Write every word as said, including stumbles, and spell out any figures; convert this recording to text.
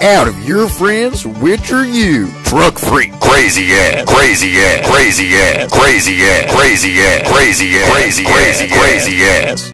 out of your friends, which are you? Truck freak, crazy ass, crazy ass, crazy ass, crazy ass, crazy ass, crazy ass, crazy ass, crazy ass.